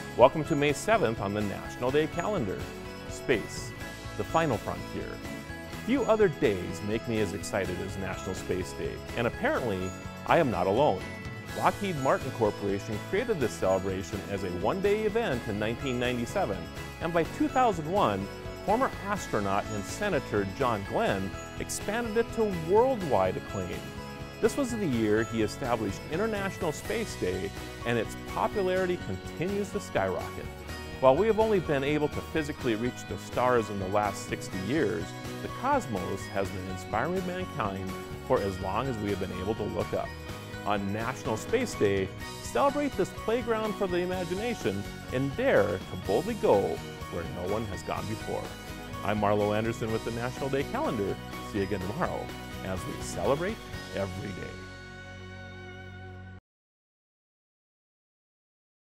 Welcome to May 7th on the National Day calendar. Space, the final frontier. Few other days make me as excited as National Space Day, and apparently I am not alone. Lockheed Martin Corporation created this celebration as a one-day event in 1997, and by 2001, former astronaut and Senator John Glenn expanded it to worldwide acclaim. This was the year he established International Space Day, and its popularity continues to skyrocket. While we have only been able to physically reach the stars in the last 60 years, the cosmos has been inspiring mankind for as long as we have been able to look up. On National Space Day, celebrate this playground for the imagination and dare to boldly go where no one has gone before. I'm Marlo Anderson with the National Day calendar. See you again tomorrow as we celebrate every day.